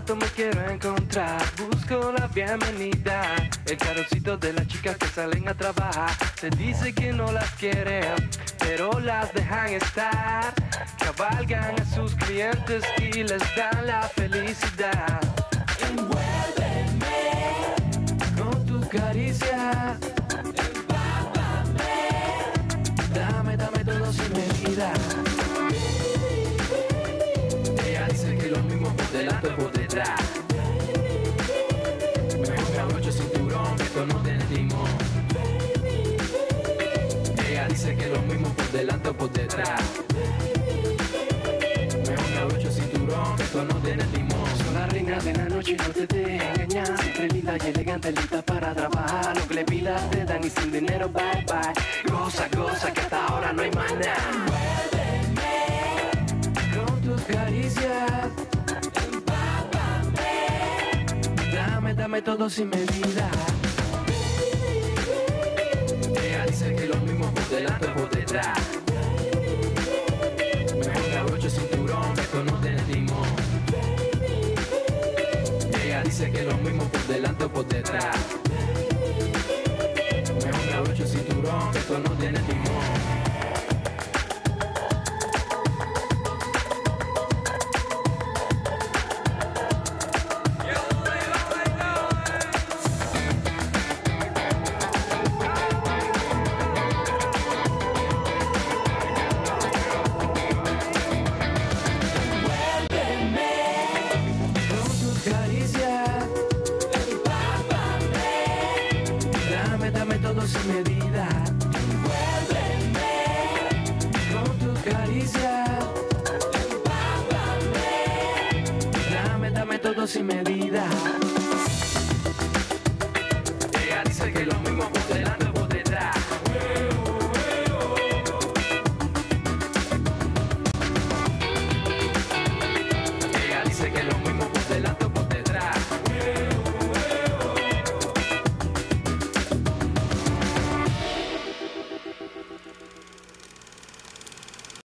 rato me quiero encontrar, busco la bienvenida. El carrocito de las chicas que salen a trabajar. Se dice que no las quieren, pero las dejan estar. Cabalgan a sus clientes y les dan la felicidad. Envuélveme con tu caricia. Empápame. Dame todo sin medida. Ella dice que lo mismo por delante o por detrás. Mejor me abrocho el cinturón, que esto no tiene timón. Ella dice que lo mismo por delante o por detrás. Mejor me abrocho el cinturón, que esto no tiene timón. Son la reina de la noche y no te dejes engañar. Siempre linda y elegante, lista para trabajar. Lo que le pidas te dan y sin dinero, bye bye. Goza, que hasta ahora no hay más nada. Con tus caricias, empápame. Dame todo sin medida. Ella dice que lo mismo por delante o por detrás. Mejor me abrocho el cinturón, que esto no tiene timón. Ella dice que lo mismo por delante o por detrás. Mejor me abrocho el cinturón, que esto no tiene timón. Dame todo sin medida. Envuélveme con tu caricia. Empápame. Dame todo sin medida.